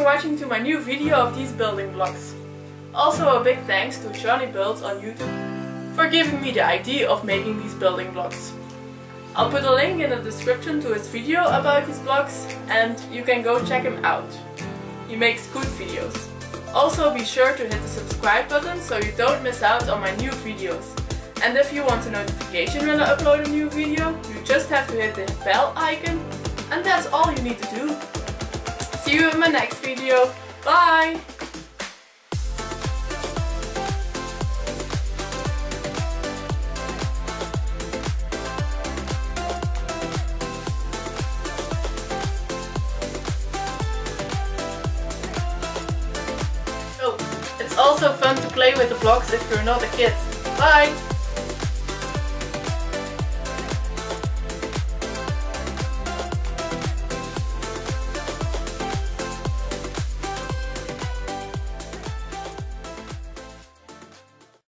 watching to my new video of these building blocks. Also a big thanks to Johnny Builds on YouTube for giving me the idea of making these building blocks. I'll put a link in the description to his video about these blocks and you can go check him out. He makes good videos. Also be sure to hit the subscribe button so you don't miss out on my new videos. And if you want a notification when I upload a new video, you just have to hit the bell icon and that's all you need to do. See you in my next video. Bye! Oh, it's also fun to play with the blocks if you're not a kid. Bye!